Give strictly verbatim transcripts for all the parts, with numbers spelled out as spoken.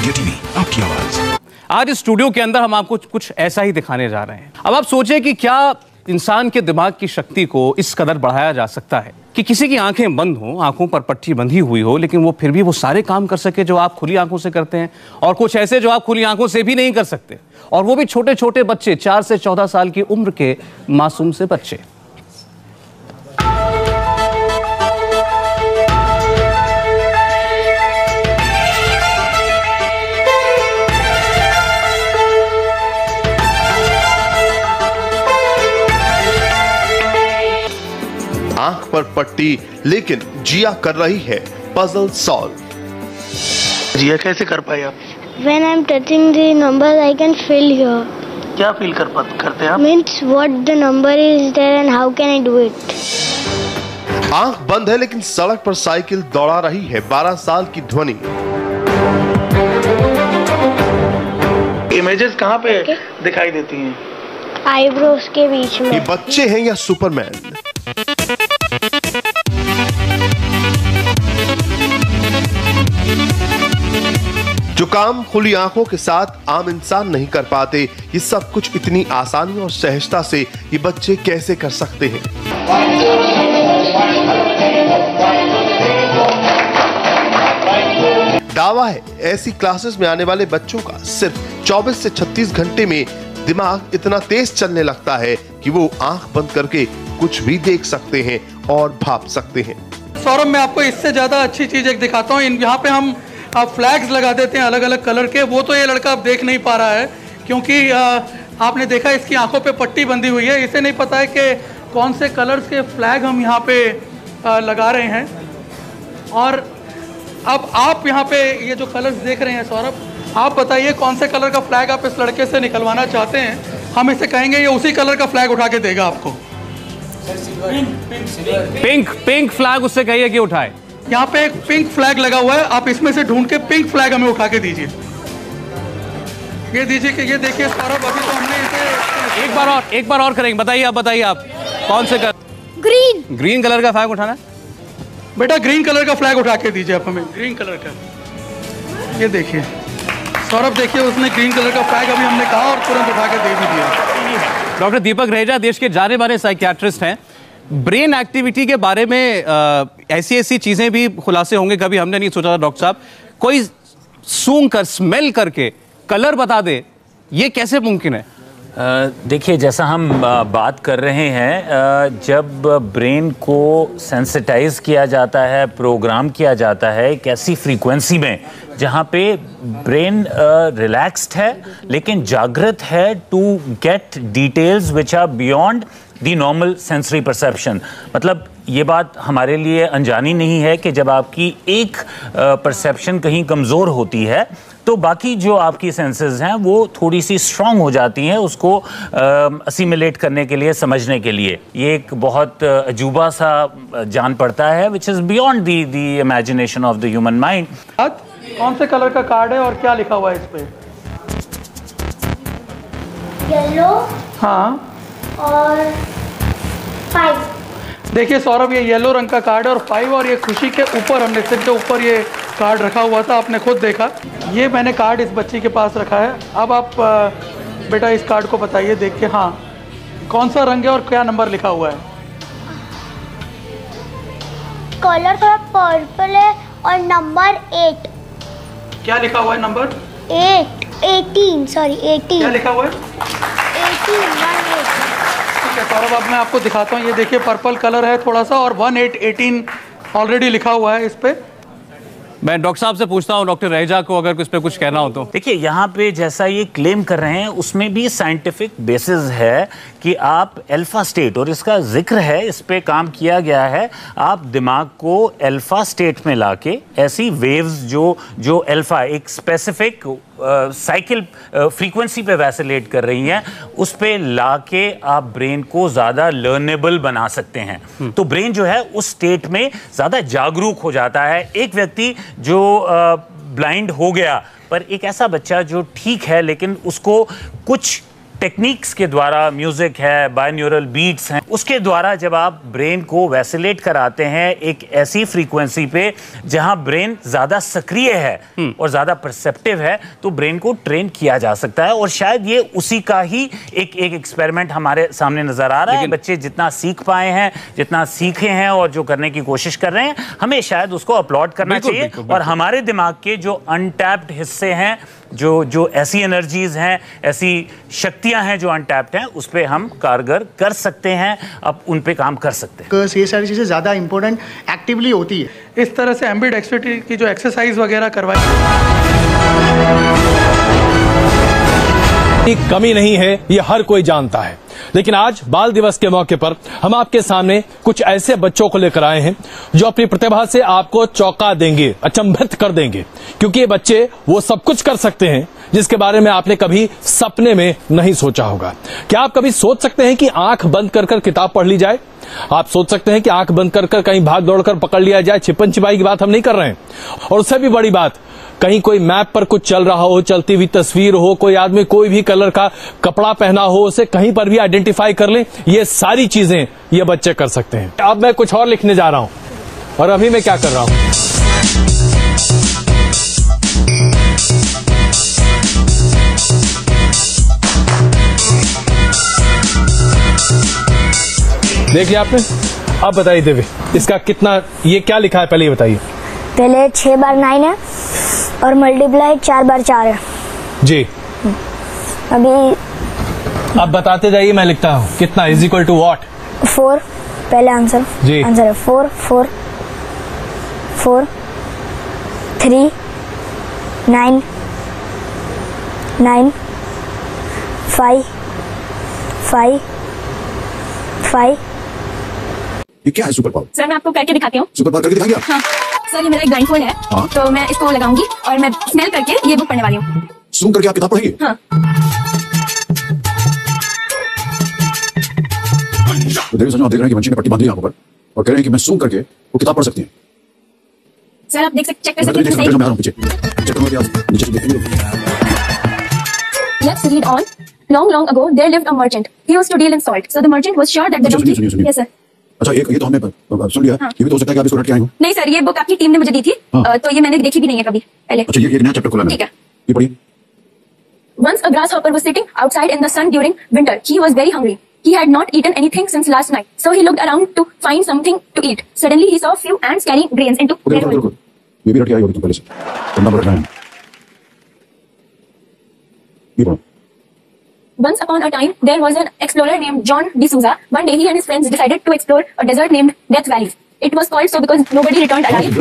India TV, आपकी आवाज। आज इस स्टूडियो के अंदर हम आपको कुछ ऐसा ही दिखाने जा रहे हैं। अब आप सोचें कि क्या इंसान के दिमाग की शक्ति को इस कदर बढ़ाया जा सकता है कि किसी की आंखें बंद हो, आंखों पर पट्टी बंधी हुई हो, लेकिन वो फिर भी वो सारे काम कर सके जो आप खुली आंखों से करते हैं, और कुछ ऐसे जो आप खुली आंखों से भी नहीं कर सकते, और वो भी छोटे छोटे बच्चे, चार से चौदह साल की उम्र के मासूम से बच्चे। आंख पर पट्टी, लेकिन जिया कर रही है पजल सॉल्व। जिया कैसे कर पाए आप? When I'm touching the number, I can feel here. क्या फील कर पा करते हैं आप? Means what the number is there and how can I do it? आंख बंद है लेकिन सड़क पर साइकिल दौड़ा रही है बारह साल की ध्वनि। इमेजेस कहाँ पे okay. दिखाई देती हैं? आईब्रोज के बीच में। ये बच्चे हैं या सुपरमैन? जो काम खुली आंखों के साथ आम इंसान नहीं कर पाते, ये सब कुछ इतनी आसानी और सहजता से ये बच्चे कैसे कर सकते हैं? दावा है ऐसी क्लासेस में आने वाले बच्चों का सिर्फ चौबीस से छत्तीस घंटे में दिमाग इतना तेज चलने लगता है कि वो आंख बंद करके कुछ भी देख सकते हैं और भाप सकते हैं। सौरभ, मैं आपको इससे ज्यादा अच्छी चीज एक दिखाता हूँ। यहाँ पे हम आप फ्लैग्स लगा देते हैं अलग अलग कलर के, वो तो ये लड़का अब देख नहीं पा रहा है क्योंकि आ, आपने देखा इसकी आंखों पे पट्टी बंधी हुई है। इसे नहीं पता है कि कौन से कलर्स के फ्लैग हम यहाँ पे आ, लगा रहे हैं। और अब आप यहाँ पे ये जो कलर्स देख रहे हैं सौरभ, आप बताइए कौन से कलर का फ्लैग आप इस लड़के से निकलवाना चाहते हैं। हम इसे कहेंगे ये उसी कलर का फ्लैग उठा के देगा आपको। पिंक पिंक फ्लैग उससे कहिए कि उठाए। यहाँ पे एक पिंक फ्लैग लगा हुआ है, आप इसमें से ढूंढ के पिंक फ्लैग हमें उठा के दीजिए। ये दीजिए कि ये देखिए सौरभ, अभी तो हमने इसे एक बार और एक बार और करेंगे। बताइए आप बताइए आप कौन से कलर? ग्रीन ग्रीन कलर का फ्लैग उठाना है बेटा। ग्रीन कलर का फ्लैग उठा के दीजिए आप हमें, ग्रीन कलर का। ये देखिए सौरभ, देखिए उसने ग्रीन कलर का फ्लैग अभी हमने कहा और तुरंत उठा के दे भी दिया। डॉक्टर दीपक रहेजा देश के जाने माने साइकियाट्रिस्ट हैं। ब्रेन एक्टिविटी के बारे में आ, ऐसी ऐसी चीजें भी खुलासे होंगे कभी हमने नहीं सोचा था। डॉक्टर साहब, कोई सूंघ कर, स्मेल करके कलर बता दे, ये कैसे मुमकिन है? देखिए, जैसा हम बात कर रहे हैं, जब ब्रेन को सेंसिटाइज किया जाता है, प्रोग्राम किया जाता है एक ऐसी फ्रीक्वेंसी में जहाँ पे ब्रेन रिलैक्स्ड है लेकिन जागृत है to get details which are beyond the normal sensory perception. मतलब ये बात हमारे लिए अनजानी नहीं है कि जब आपकी एक परसेप्शन कहीं कमज़ोर होती है तो बाकी जो आपकी सेंसेस हैं वो थोड़ी सी स्ट्रांग हो जाती हैं उसको असिमिलेट करने के लिए, समझने के लिए। ये एक बहुत अजूबा सा जान पड़ता है which is beyond the the imagination of the human mind. कौन से कलर का कार्ड है और क्या लिखा हुआ है इस पे? येलो हाँ और फाइव। देखिए सौरभ, ये येलो रंग का कार्ड है और फाइव, और ये खुशी के ऊपर, हमने सिर के ऊपर ये कार्ड रखा हुआ था, आपने खुद देखा। ये मैंने कार्ड इस बच्ची के पास रखा है। अब आप बेटा इस कार्ड को बताइए देख के, हाँ कौन सा रंग है और क्या नंबर लिखा हुआ है? कलर थोड़ा पर्पल है और नंबर एट। क्या लिखा हुआ है number? Eight, eighteen, sorry eighteen. क्या लिखा हुआ है? Eighteen, one eight. ठीक है सौरभ, अब मैं आपको दिखाता हूँ। ये देखिए पर्पल कलर है थोड़ा सा और वन एट एटीन ऑलरेडी लिखा हुआ है इस पे। मैं डॉक्टर साहब से पूछता हूं, डॉक्टर रहेजा को अगर इस पे कुछ कहना हो तो। देखिए, यहाँ पे जैसा ये क्लेम कर रहे हैं उसमें भी साइंटिफिक बेसिस है कि आप अल्फा स्टेट, और इसका जिक्र है, इस पे काम किया गया है, आप दिमाग को अल्फा स्टेट में लाके ऐसी वेव्स जो जो अल्फा एक स्पेसिफिक साइकिल फ्रीक्वेंसी पे वैसिलेट कर रही हैं, उस पे लाके आप ब्रेन को ज़्यादा लर्नेबल बना सकते हैं। तो ब्रेन जो है उस स्टेट में ज़्यादा जागरूक हो जाता है। एक व्यक्ति जो ब्लाइंड हो गया, पर एक ऐसा बच्चा जो ठीक है लेकिन उसको कुछ टेक्निक्स के द्वारा, म्यूजिक है, बायन्यूरल बीट्स हैं, उसके द्वारा जब आप ब्रेन को वैसिलेट कराते हैं एक ऐसी फ्रीक्वेंसी पे जहां ब्रेन ज्यादा सक्रिय है और ज्यादा परसेप्टिव है, तो ब्रेन को ट्रेन किया जा सकता है। और शायद ये उसी का ही एक एक एक्सपेरिमेंट हमारे सामने नजर आ रहा है। बच्चे जितना सीख पाए हैं, जितना सीखे हैं और जो करने की कोशिश कर रहे हैं, हमें शायद उसको अपलॉड करना चाहिए। बिल्कुल, बिल्कुल। और हमारे दिमाग के जो अनटैप्ड हिस्से हैं, जो जो ऐसी एनर्जीज हैं, ऐसी शक्तियां हैं जो अनटैप्ड हैं, उस पे हम कारगर कर सकते हैं, अब उन पे काम कर सकते हैं। ये सारी चीजें ज्यादा इंपॉर्टेंट एक्टिवली होती है। इस तरह से एम्बिडेक्स्ट्रिटी की जो एक्सरसाइज वगैरह करवाई, कमी नहीं है, ये हर कोई जानता है। लेकिन आज बाल दिवस के मौके पर हम आपके सामने कुछ ऐसे बच्चों को लेकर आए हैं जो अपनी प्रतिभा से आपको चौंका देंगे, अचंभित कर देंगे, क्योंकि ये बच्चे वो सब कुछ कर सकते हैं जिसके बारे में आपने कभी सपने में नहीं सोचा होगा। क्या आप कभी सोच सकते हैं कि आंख बंद कर कर किताब पढ़ ली जाए? आप सोच सकते हैं कि आंख बंद कर कर कहीं भाग दौड़ कर पकड़ लिया जाए? छिपन छिपाई की बात हम नहीं कर रहे हैं। और उससे भी बड़ी बात, कहीं कोई मैप पर कुछ चल रहा हो, चलती हुई तस्वीर हो, कोई आदमी कोई भी कलर का कपड़ा पहना हो, उसे कहीं पर भी आइडेंटिफाई कर ले, ये सारी चीजें ये बच्चे कर सकते हैं। अब मैं कुछ और लिखने जा रहा हूं, और अभी मैं क्या कर रहा हूं, देख लिया आपने? अब बताइए देवी, इसका कितना, ये क्या लिखा है पहले ये बताइए। पहले छह बार नाइन है और मल्टीप्लाई चार बार चार है जी। अभी अब बताते जाइए, मैं लिखता हूँ। कितना is equal to what? Four पहले आंसर जी। आंसर है four four four three nine nine five five five. ये क्या है सुपर पावर? सर मैं आपको करके दिखाती हूँ। सुपर पावर करके दिखाएंगे आप? हाँ सर, ये मेरा एक ब्लाइंड फोल्ड है। हाँ? तो मैं इसको लगाऊंगी और मैं स्मेल करके ये बुक पढ़ने वाली हूँ। सूंघ करके आप किताब पढ़ेंगे? हाँ। तो देवी आप देख रहे हैं कि बच्ची ने पट्टी बांध ली आंखों पर और कह रहे हैं कि मैं सूंघ करके वो किताब पढ़ सकती है। सर आप देख सकते, चेक कर सकते हैं। मैं आ रहा हूँ पीछे, चेक करूंगा आप नीचे से देखेंगे। Let's read on. Long, long ago, there lived a merchant. He used to deal in salt. So the merchant was sure that the donkey. Yes, sir. अच्छा, एक ये तो हमने सुन लिया। हाँ। ये भी तो हो सकता है कि आप इसको रट के आए हो। नहीं सर, ये बुक आपकी टीम ने मुझे दी थी। हाँ। तो ये मैंने देखी भी नहीं है कभी पहले। अच्छा, ये एक नया चैप्टर खोला है। ठीक है। ये पढ़िए। Once a grasshopper was sitting outside in the sun during winter. He was very hungry. He had not eaten anything since last night. So he looked around to find something to eat. Suddenly he saw a few ants carrying grains into their hole. ये भी रट के आई होगी तुम पहले से। पढ़ना पड़ रहा है। ये पढ़ो। Once upon a time, there was an explorer named John D'Souza. One day, he and his friends decided to explore a desert named Death Valley. It was called so because nobody returned alive.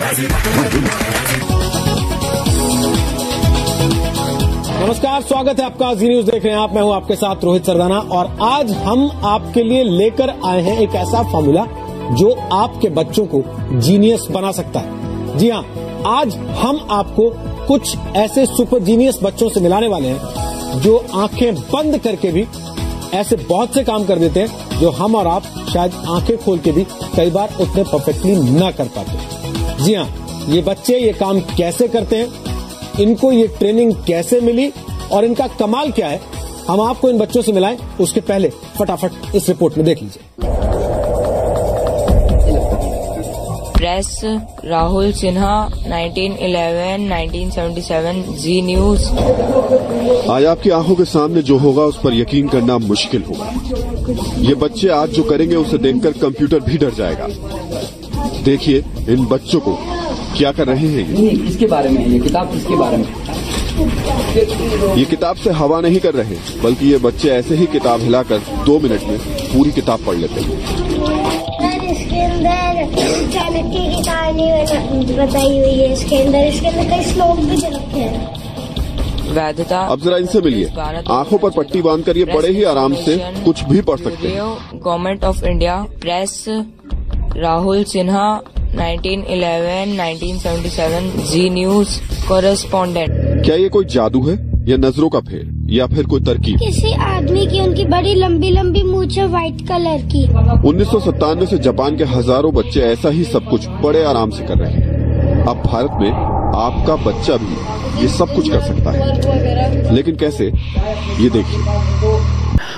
नमस्कार, स्वागत है आपका। जी news देख रहे हैं आप। मैं हूं आपके साथ रोहित सरदाना, और आज हम आपके लिए लेकर आए हैं एक ऐसा फॉर्मूला जो आपके बच्चों को जीनियस बना सकता है। जी हाँ, आज हम आपको कुछ ऐसे सुपर जीनियस बच्चों से मिलाने वाले हैं जो आंखें बंद करके भी ऐसे बहुत से काम कर देते हैं जो हम और आप शायद आंखें खोल के भी कई बार उतने परफेक्टली ना कर पाते। जी हाँ, ये बच्चे ये काम कैसे करते हैं, इनको ये ट्रेनिंग कैसे मिली और इनका कमाल क्या है, हम आपको इन बच्चों से मिलाएं। उसके पहले फटाफट इस रिपोर्ट में देख लीजिए। Press Rahul Sinha nineteen eleven nineteen seventy seven Zee news. आज आपकी आंखों के सामने जो होगा उस पर यकीन करना मुश्किल होगा। ये बच्चे आज जो करेंगे उसे देखकर कंप्यूटर भी डर जाएगा। देखिए इन बच्चों को क्या कर रहे हैं। ये इसके बारे में, ये किताब इसके बारे में। ये किताब से हवा नहीं कर रहे, बल्कि ये बच्चे ऐसे ही किताब हिलाकर दो मिनट में पूरी किताब पढ़ लेते हैं। इसके अंदर चाणक्य की कहानी बताई हुई है। इसके अंदर इसके अंदर कई श्लोक भी रखे हैं। वैधता। अब जरा इनसे मिलिए। आंखों पर पट्टी बांधकर ये बड़े ही आराम से कुछ भी पढ़ सकते हैं। Government of India. Press Rahul Sinha nineteen eleven nineteen seventy seven Zee news correspondent. क्या ये कोई जादू है या नजरों का फेर या फिर कोई तरकीब? किसी आदमी की उनकी बड़ी लंबी लंबी मूंछ है व्हाइट कलर की। उन्नीस सौ सत्तानवे से जापान के हजारों बच्चे ऐसा ही सब कुछ बड़े आराम से कर रहे हैं। अब भारत में आपका बच्चा भी ये सब कुछ कर सकता है, लेकिन कैसे, ये देखिए।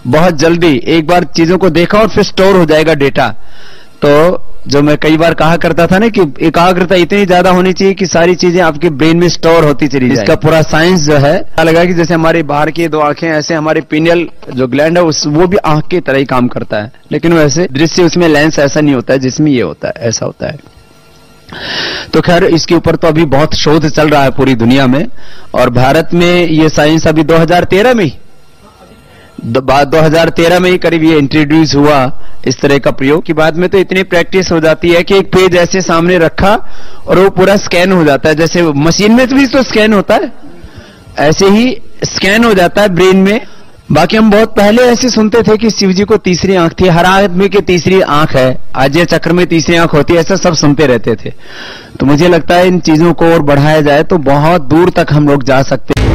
बहुत जल्दी एक बार चीजों को देखा और फिर स्टोर हो जाएगा डेटा। तो जो मैं कई बार कहा करता था ना कि एकाग्रता इतनी ज्यादा होनी चाहिए कि सारी चीजें आपके ब्रेन में स्टोर होती चली जाए। इसका पूरा साइंस जो है लगा कि जैसे हमारी बाहर की दो आंखें, ऐसे हमारे पिनियल जो ग्लैंड है उस वो भी आंख की तरह ही काम करता है, लेकिन वैसे दृश्य उसमें लेंस ऐसा नहीं होता है जिसमें ये होता है, ऐसा होता है। तो खैर इसके ऊपर तो अभी बहुत शोध चल रहा है पूरी दुनिया में, और भारत में ये साइंस अभी दो हज़ार तेरह में ही दो हज़ार तेरह में ही करीब ये इंट्रोड्यूस हुआ इस तरह का प्रयोग। की बाद में तो इतनी प्रैक्टिस हो जाती है कि एक पेज ऐसे सामने रखा और वो पूरा स्कैन हो जाता है, जैसे मशीन में भी तो स्कैन होता है ऐसे ही स्कैन हो जाता है ब्रेन में। बाकी हम बहुत पहले ऐसे सुनते थे कि शिव जी को तीसरी आंख थी, हर आदमी की तीसरी आंख है, आज्य चक्र में तीसरी आंख होती है, ऐसा सब सुनते रहते थे। तो मुझे लगता है इन चीजों को और बढ़ाया जाए तो बहुत दूर तक हम लोग जा सकते हैं।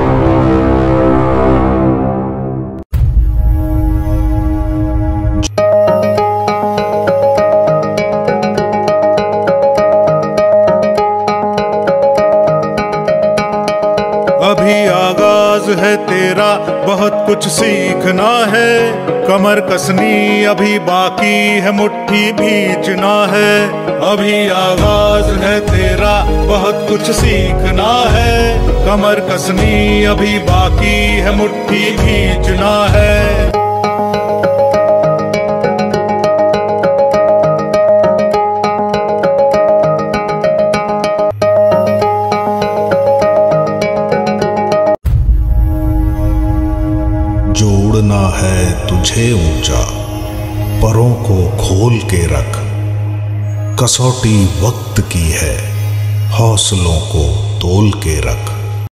अभी आगाज है तेरा, बहुत कुछ सीखना है, कमर कसनी अभी बाकी है, मुट्ठी भींचना है। अभी आगाज है तेरा, बहुत कुछ सीखना है, कमर कसनी अभी बाकी है, मुट्ठी भींचना है। जोड़ना है तुझे ऊंचा, परों को खोल के रख, कसौटी वक्त की है, हौसलों को तोल के रख।